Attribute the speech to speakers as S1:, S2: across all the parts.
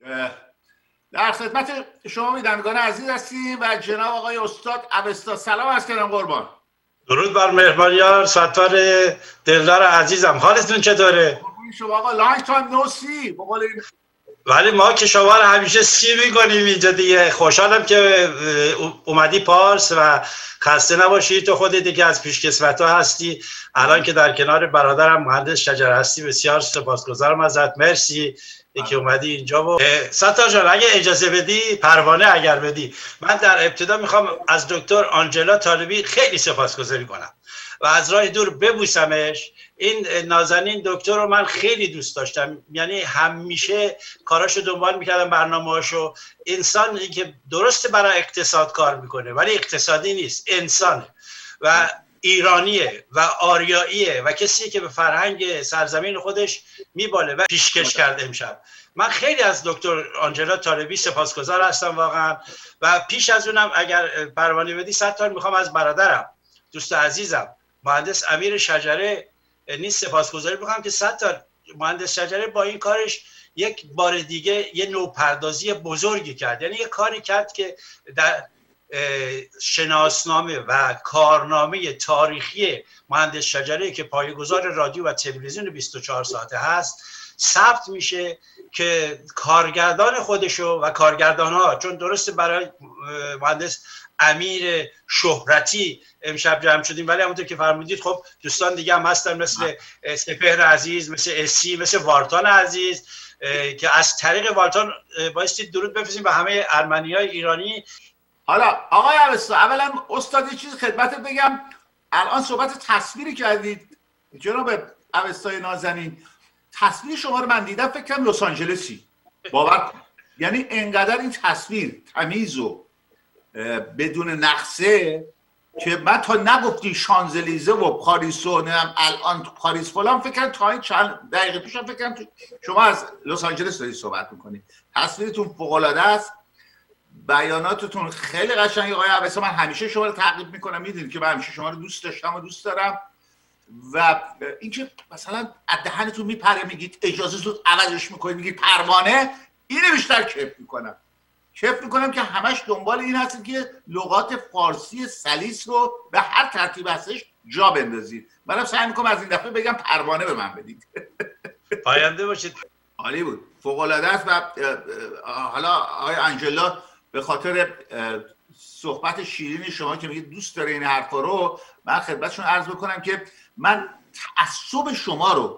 S1: در خدمت شما بینندگان عزیز هستیم و جناب آقای استاد اوستا. سلام عرض کردم قربان.
S2: درود بر مهربانیار ستار دلدار عزیزم، حالتون چطوره؟
S1: شما آقا لانگ تایم نو سی.
S2: ولی ما که شما رو همیشه سی میکنیم اینجا دیگه. خوشحالم که اومدی پارس و خسته نباشی. تو خودت دیگه از پیشکسوت ها هستی. الان که در کنار برادرم مهندس شجر هستی بسیار سپاسگزارم ازت. مرسی که اومدی اینجا. و ستار جان اگه اجازه بدی، پروانه اگر بدی، من در ابتدا میخوام از دکتر آنجلا طالبی خیلی سپاسگزاری کنم و از راه دور ببوسمش. این نازنین دکتر رو من خیلی دوست داشتم، یعنی همیشه کاراشو دنبال میکردم، برنامه‌هاشو. انسانی که درسته برای اقتصاد کار میکنه ولی اقتصادی نیست، انسانه و ایرانیه و آریاییه و کسی که به فرهنگ سرزمین خودش میباله و پیشکش کرده. امشب من خیلی از دکتر آنجلا طالبی سپاسگزار هستم واقعا. و پیش از اونم اگر پروانه بدی ستار، میخوام از برادرم دوست عزیزم مهندس امیر شجره نیست سپاسگزاری بکنم که ستار مهندس شجره با این کارش یک بار دیگه یه نوپردازی بزرگی کرد. یعنی یه کاری کرد که در شناسنامه و کارنامه تاریخی مهندس شجره که پایه‌گذار رادیو و تلویزیون 24 ساعته هست ثبت میشه که کارگردان خودشو و کارگردانها، چون درسته برای مهندس امیر شهرتی امشب جمع شدیم ولی همونطور که فرمودید خب دوستان دیگه هم هستن مثل سپهر عزیز، مثل اسی، مثل وارتان عزیز که از طریق وارتان بایستی درود بفرستیم به همه ارمنیای ایرانی.
S1: حالا آقای اوستا، اولا استاد یه چیز خدمتت بگم. الان صحبت تصویری کردید جناب اوستای نازنین، تصویر شما رو من دیدم فکر کنم لس آنجلسی. باور کن یعنی انقدر این تصویر تمیز و بدون نقصه که من تا نگفتی شانزلیزه و پاریس و الان پاریس فلان فکر کنم تا این چند دقیقه پیش فکر کنم شما از لس آنجلس دارید صحبت میکنید. تصویرتون فوق العاده است، بیاناتتون خیلی قشنگه. آقای اوستا من همیشه شما رو تعقیب میکنم، میدونید که من همیشه شما رو دوست داشتم و دوست دارم. و اینکه مثلا از دهنتون میپره میگید اجازه زود عوضش میکنید میگید پروانه، اینو بیشتر کیف میکنم که همش دنبال این هستید که لغات فارسی سلیس رو به هر ترتیب هستش جا بندازید. منم سعی میکنم از این دفعه بگم پروانه به من بدید.
S2: پاینده باشید.
S1: عالی بود، فوق العاده است. و حالا آقای آنجلا به خاطر صحبت شیرین شما که میگید دوست داره این حرفا رو، من خدمتشون عرض بکنم که من تعصب شما رو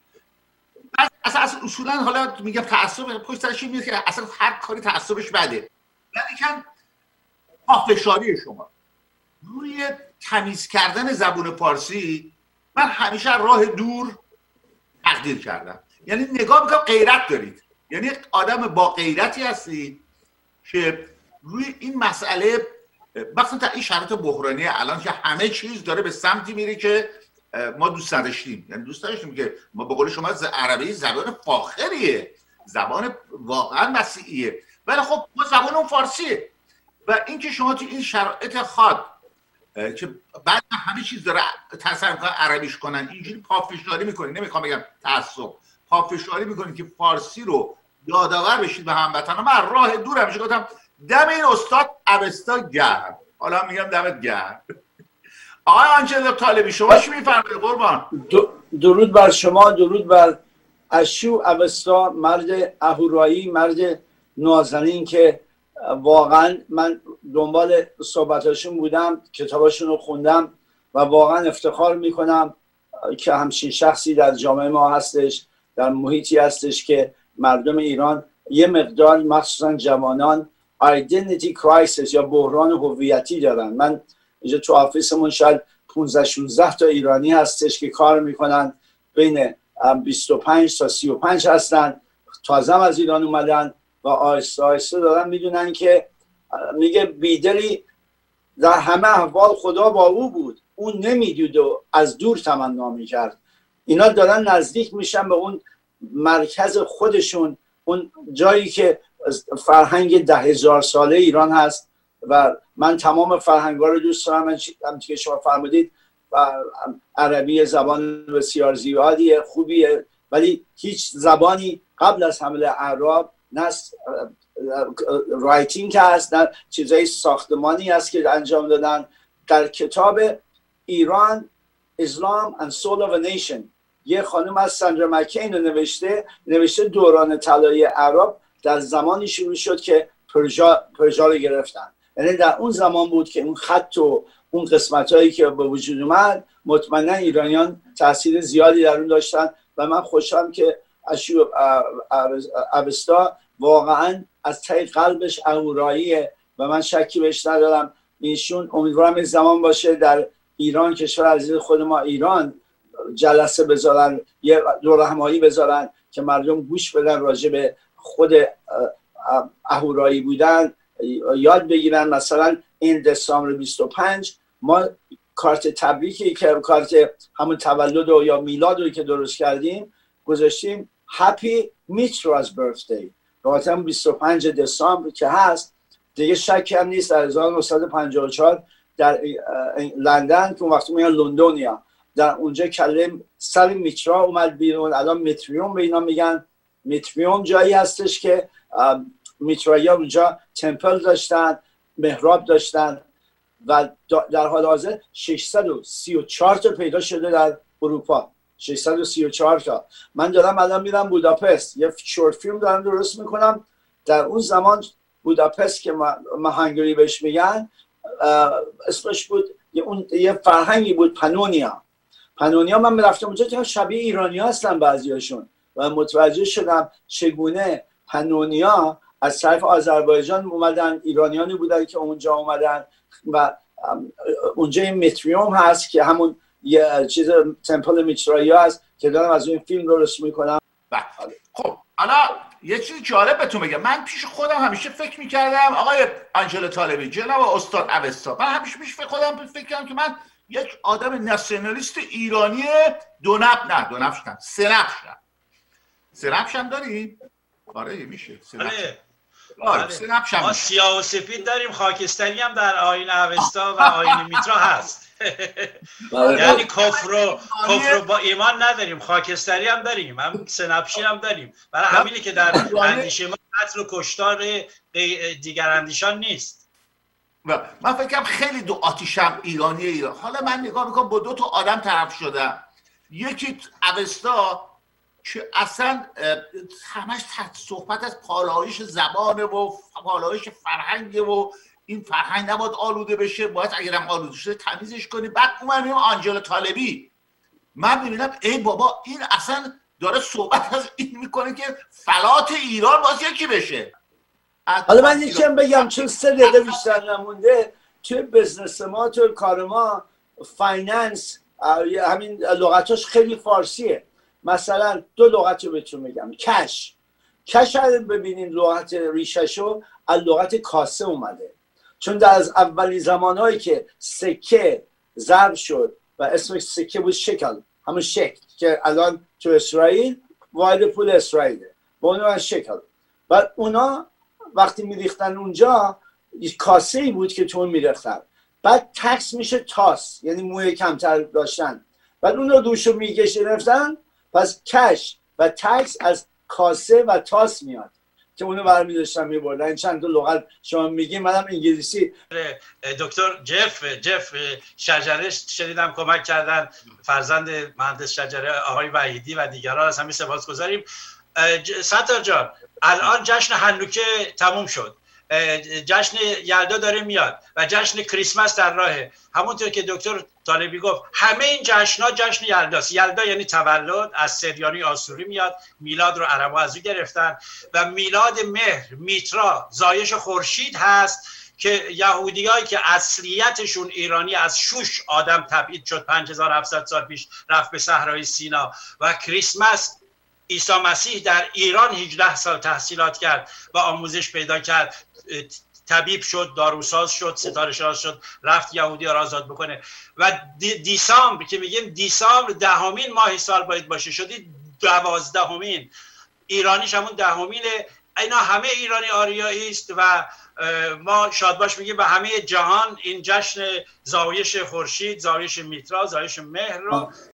S1: اصلا اصولا حالا میگم تعصب پشت سرش میاد که اصلا هر کاری تعصبش بده، ولی پافشاری شما روی تمیز کردن زبون پارسی من همیشه راه دور تقدیر کردم. یعنی نگاه میکنم غیرت دارید، یعنی آدم با غیرتی هستید که روی این مسئله مثلا تا این شرایط بحرانی الان که همه چیز داره به سمتی میره که ما دوست نداشتیم. یعنی دوست داشتیم که ما به قول شما عربی زبان فاخریه، زبان واقعا مسیحیه، ولی خب ما زبان اون فارسیه. و اینکه شما تو این شرایط خاص که بعد همه چیز داره تصرف میکنن عربیش کنن، اینجوری پافشاری میکنید، نمیخوام بگم تعصب، پافشاری میکنید که فارسی رو یادآور بشید به هموطنان. من راه دور همیشه گفتم دم این استاد اوستا گرم، حالا میگم دمت گرم. آقای آنجلا طالبی شما چی میفرمایید قربان؟
S3: درود بر شما، درود بر اشو اوستا، مرد اهورایی، مرد نازنین که واقعا من دنبال صحبتاشون بودم، کتاباشون رو خوندم و واقعا افتخار میکنم که همچین شخصی در جامعه ما هستش، در محیطی هستش که مردم ایران یه مقدار مخصوصا جوانان identity crisis یا بحران هویتی دارن. من اینجا تو آفیسمون شاید 15-16 تا ایرانی هستش که کار میکنن، بین 25 تا 35 هستن، تازه از ایران اومدن و آهسته آهسته دارن میدونن که میگه بیدلی در همه احوال خدا با او بود، اون نمیدید و از دور تمنا میکرد. اینا دارن نزدیک میشن به اون مرکز خودشون، اون جایی که فرهنگ 10,000 ساله ایران هست و من تمام فرهنگ‌ها رو دوست دارم. من همونطور که شما فرمودید عربی زبان بسیار زیادیه، خوبیه، ولی هیچ زبانی قبل از حمله اعراب نه رایتینگ هست، نه چیزای ساختمانی هست که انجام دادن. در کتاب ایران اسلام and Soul of a Nation یه خانم از ساندرا مکین رو نوشته دوران طلایی عرب در زمانی شروع شد که پرژا رو گرفتن. یعنی در اون زمان بود که اون خط و اون قسمتایی که به وجود اومد مطمئنا ایرانیان تاثیر زیادی در اون داشتن و من خوشحالم که اشو اوستا واقعا از ته قلبش اهوراییه و من شکی بهش ندارم. ایشون امیدوارم یک زمان باشه در ایران، کشور عزیز خود ما ایران، جلسه بذارن، یه دوره همایی بذارن که مردم گوش بدن راجع به خود اهورایی بودن، یاد بگیرن. مثلا این دسامبر 25 ما کارت تبریکی که کارت همون تولد و یا میلاد رو که درست کردیم گذاشتیم هپی میترا's birthday، راحت هم 25 دسامبر که هست دیگه شکی هم نیست. در 1954 در لندن که اون وقت میان لندنیا، در اونجا کلمه سر میترا اومد بیرون. الان میتریوم به اینا میگن. میتریوم جایی هستش که میترایا اونجا تمپل داشتن، محراب داشتن و در حال حاضر 634 تا پیدا شده در اروپا. 634 تا. من دارم الان میرم بوداپست، یه شورت فیلم دارم درست میکنم. در اون زمان بوداپست که ما هنگری بهش میگن، اسمش بود یه فرهنگی بود پانونیا. من میرفتم اونجا که شبیه ایرانی هستن بعضیاشون و متوجه شدم چگونه پانونیا از طرف آذربایجان اومدن، ایرانیانی بودن که اونجا اومدن و اونجا این میتریوم هست که همون یه چیز تمپل میترایا هست که دارم از این فیلم درست میکنم.
S1: خب حالا یه چیز جالب بهتون بگم. من پیش خودم همیشه فکر میکردم آقای آنجلو طالبی، جناب استاد اوستا، من همیشه پیش خودم فکر کردم که من یک آدم ناسیونالیست ایرانی دو نبشم سه نبشم داریم؟ آره میشه سه نبشم.
S2: ما سیاه و سفید داریم، خاکستری هم در آیین اوستا و آیین میترا هست. یعنی کفر با ایمان نداریم، خاکستری هم داریم، هم سنبشی هم داریم. برای همینه که در اندیشه ما قتل و کشتار دیگر اندیشان نیست.
S1: من فکرم خیلی دو آتیشم ایران. حالا من نگاه میکنم با دو تا آدم طرف شدم. یکی اوستا که اصلا همش صحبت از پالایش زبانه و پالایش فرهنگه و این فرهنگ نباید آلوده بشه، باید اگرم آلوده شده تمیزش کنی. بعد اون میبینم آنجلو طالبی، من میبینم ای بابا این اصلا داره صحبت از این میکنه که فلات ایران باید یکی بشه.
S3: حالا من یکم بگم چون 3 دقیقه بیشتر نمونده. توی بزنس ما، توی کار ما، فایننس همین لغتاش خیلی فارسیه. مثلا 2 لغت رو بهتون میگم. کش رو ببینین لغت ریششو از لغت کاسه اومده، چون در از اولین زمانهایی که سکه ضرب شد و اسمش سکه بود شکل، همون شکل که الان تو اسرائیل واحد پول اسرائیله، با اون شکل. و اونا وقتی میریختن اونجا کاسه ای بود که تو اون میریختن. بعد تکس میشه تاس، یعنی موی کمتر داشتن. بعد اون رو دوشو میگشتن، پس کش و تکس از کاسه و تاس میاد که اونو برمی داشتن میبردن. این چند تا لغت شما میگیم، منم انگلیسی.
S2: دکتر جف شجره شنیدم کمک کردن، فرزند مهندس شجره آقای وحیدی و دیگران، از همین سپاسگزاریم. ستار جان، الان جشن هنوکه تموم شد، جشن یلدا داره میاد و جشن کریسمس در راهه. همونطور که دکتر طالبی گفت همه این جشن‌ها جشن یلداست. یلدا یعنی تولد، از سریانی آسوری میاد، میلاد رو عربا از او گرفتن و میلاد مهر، میترا، زایش خورشید هست که یهودیایی که اصلیتشون ایرانی از شوش آدم تبعید شد 5700 سال پیش رفت به صحرای سینا، و کریسمس عیسی مسیح در ایران 18 سال تحصیلات کرد و آموزش پیدا کرد، طبیب شد، داروساز شد، ستاره شناس شد، رفت یهودی ها را آزاد بکنه. و دیسامبر که میگیم دیسامبر 10مین ماه سال باید باشه، شدی 12مین، ایرانیش همون 10مینه. اینا همه ایرانی آریایی است و ما شادباش میگیم به همه جهان این جشن زایش خورشید، زایش میترا، زایش مهر رو